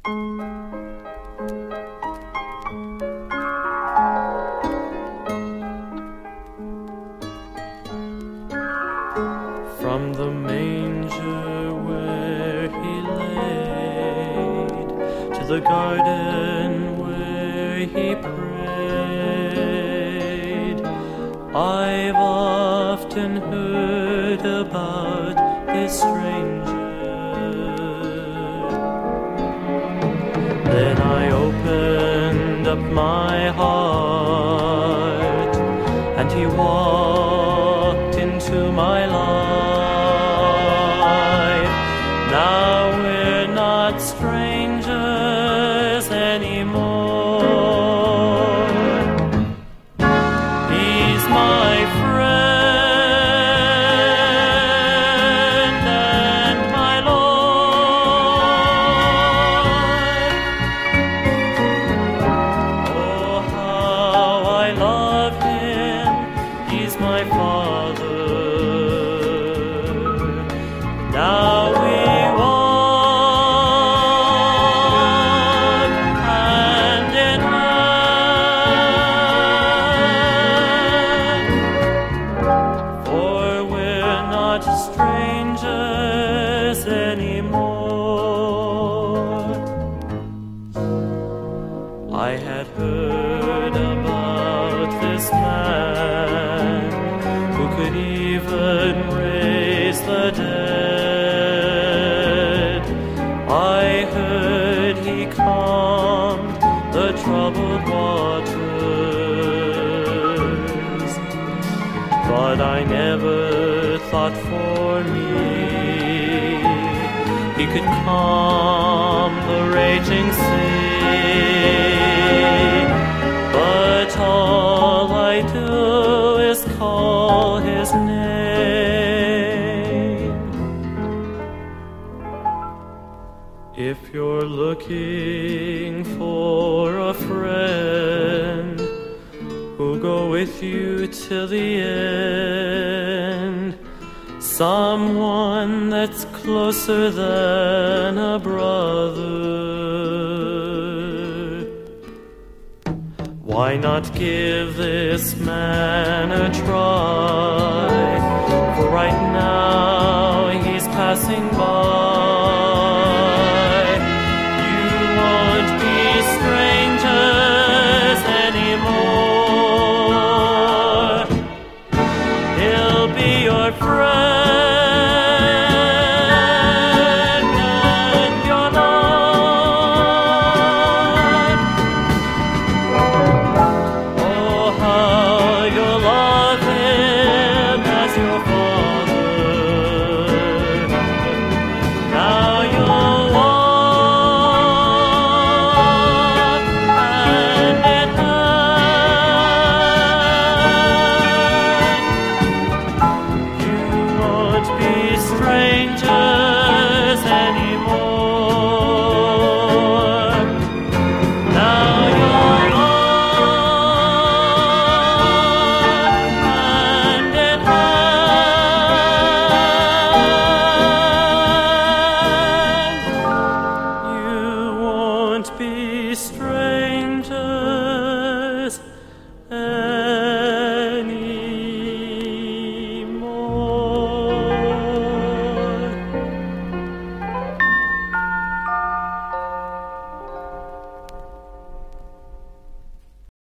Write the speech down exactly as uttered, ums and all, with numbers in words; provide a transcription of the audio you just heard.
From the manger where he laid to the garden where he prayed, I've often heard about this stranger. Then I opened up my heart, and he walked into my life. Now we're not strangers anymore. He's my friend and my Lord. Oh, how I love him. He's my Father. Now we walk hand in hand, for we're not strangers anymore. I had heard about this man who could even raise the dead. I heard he calmed the troubled waters, but I never thought for me he could calm the raging sea. But all I do is call his name. If you're looking for a friend who'll go with you till the end, someone that's closer than a brother, why not give this man a try? For right now he's passing by.